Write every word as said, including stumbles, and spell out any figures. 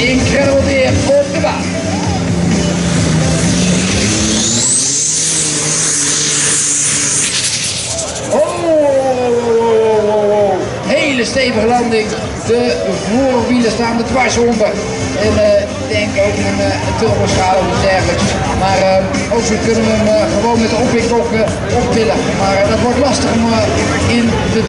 Incredible weer op de baan. Oh, hele stevige landing. De voorwielen staan er dwars onder. En uh, ik denk ook een, uh, een turboschade of iets dergelijks. Maar uh, ook zo kunnen we hem uh, gewoon met de opwikbok uh, optillen. Maar uh, dat wordt lastig om uh, in de